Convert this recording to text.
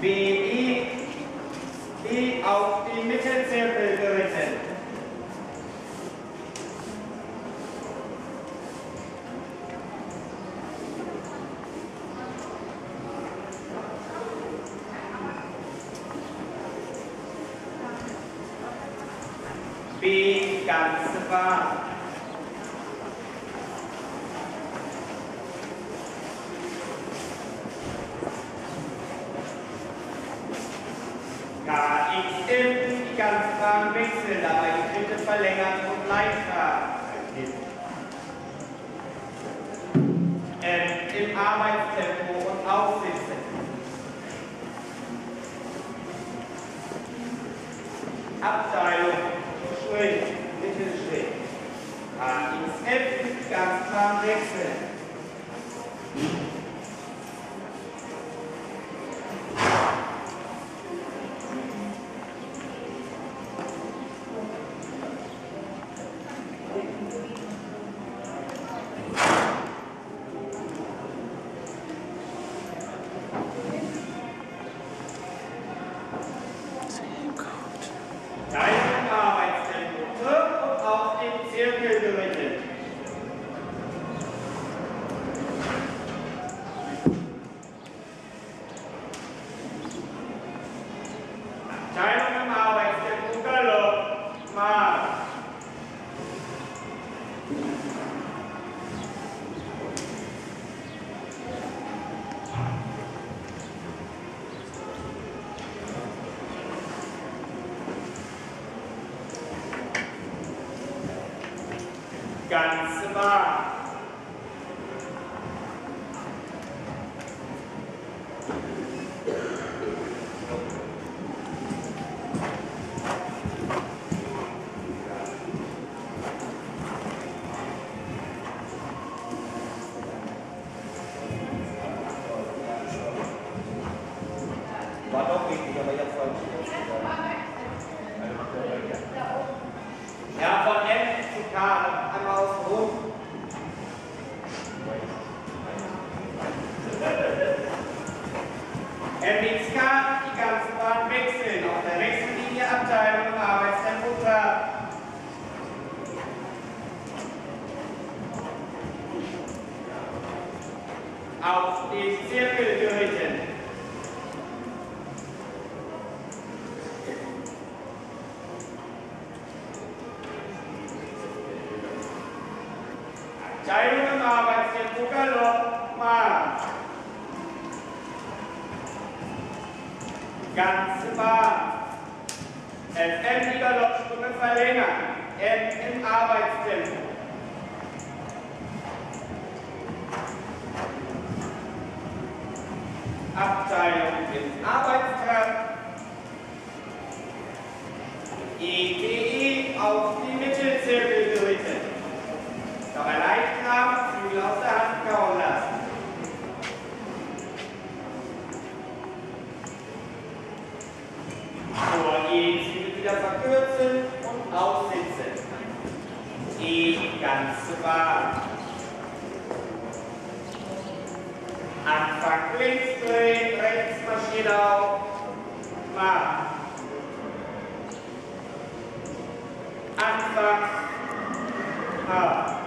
BI, I auf die Mittelzirkel geritten. B ganze Bahn. KXM, die ganze Bahn wechseln, dabei die Schritte verlängern und Leitfaden. Im Arbeitstempo und aufsitzen. Abteilung, Schritt, Mittelschritt. KXF, die ganze Bahn wechseln. Teilung Arbeitstempo zurück und auf den Zirkel gerichtet. Teilung im Arbeitstempo Galopp, Marsch. Ganze Bahn. War doch richtig, aber jetzt falsch. Ja, von F zu K, einmal außen rum. MXK, die ganze Bahn wechseln, auf der Wechsellinie Abteilung im Arbeitstempo klar. Auf den Zirkel geritten. Teilung im Arbeitstempo Galopp, Marsch. Ganze Bahn. FM die Galoppsprünge verlängern. M im Arbeitstempo. Abteilung im Arbeitstrab. ETE auf die Mittelzirkel geritten. Dabei Leitkraft, Flügel aus der Hand kauen lassen. Vor E Zügel wieder verkürzen und aussitzen. E ganze Bahn. Anfang links drehen, rechts marschiert auf. Marsch. Anfang.